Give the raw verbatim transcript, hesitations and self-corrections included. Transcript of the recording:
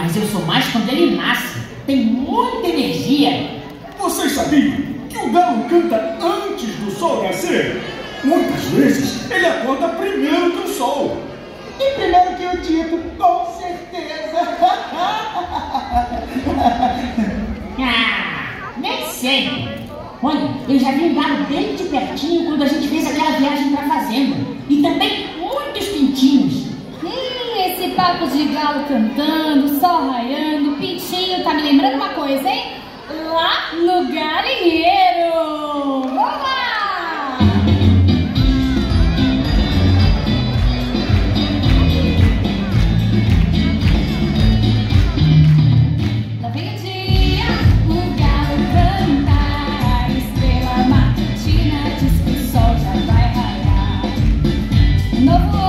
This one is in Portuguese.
mas eu sou mais quando ele nasce. Tem muita energia. Vocês sabiam que o galo canta antes do sol nascer? Muitas vezes ele acorda primeiro que o sol. E primeiro que o Tito, com certeza. Ah, nem sei. Olha, eu já vi um galo bem de pertinho quando a gente fez aquela viagem pra fazenda. E também muitos pintinhos. Hum, esse papo de galo cantando, sol raiando, pintinho, tá me lembrando uma coisa, hein? Lá no galinheiro! Vamos lá! Lá vem o dia, o galo canta, a estrela matutina diz que o sol já vai raiar. Novo